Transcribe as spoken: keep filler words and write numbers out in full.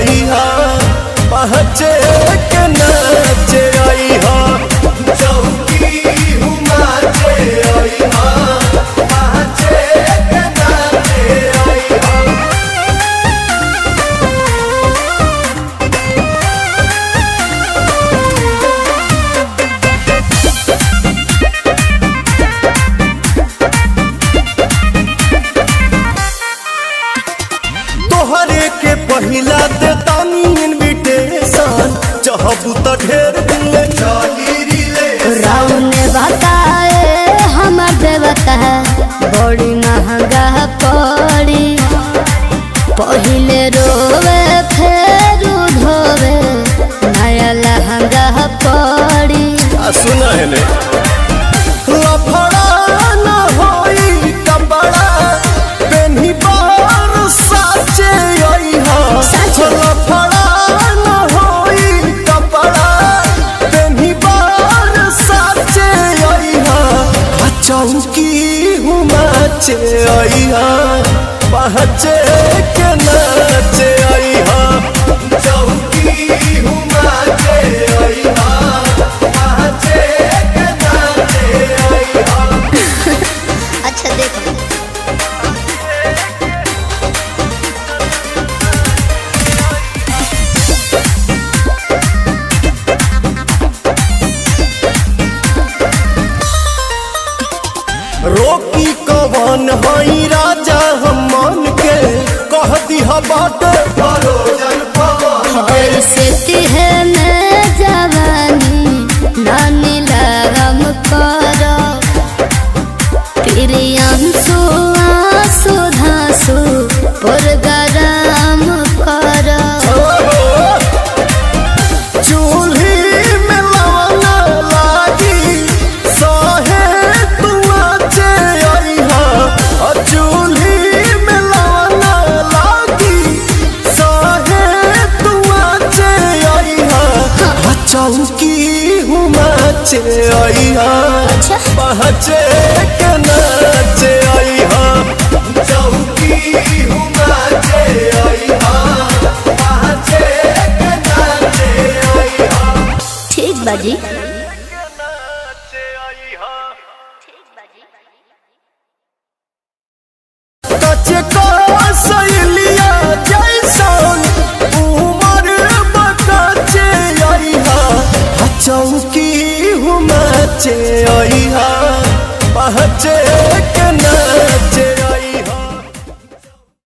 आई हा पहचे के नाचे आई हा चौकी हुमाचे आई हा पहचे के नाचे आई हा। तोहरे के पहिला देतानी इनविटेशन चाहबू त ढेर दिन ले चली रिलेशन। राम ने बताए हमर देवता बड़ी महंगा पड़ी पहिले रोवे फेर धोवे नया लहंगा पड़ी। सुना है ने लफड़ा न होई कपड़ा पेन्ही बार साचे आई हा लफड़ा न होई कपड़ा पेन्ही बार साचे आई हा चौकी हुमाचे आई हा पहचे के नाचे आई हा चौकी हुमाचे आई हा पहचे के नाचे आई हा। अच्छा देखो रोकी कवन हई राजा हम मन के कह दिहा बाटे भरोजन पवन के। से तिहे में जवानी नानी लगम करो प्रियांशु आंसू धांसू पुरगराम करो। चूल्ही में लवना लागी सहे तू आचे आई हा चूल्ही में लवना लागी सहे तू आचे आई हा चौकी हुमाचे आई हा पहचे के नाचे आई हा चौकी हुमाचे आई हा पहचे के नाचे आई हा। ठीक बाजी।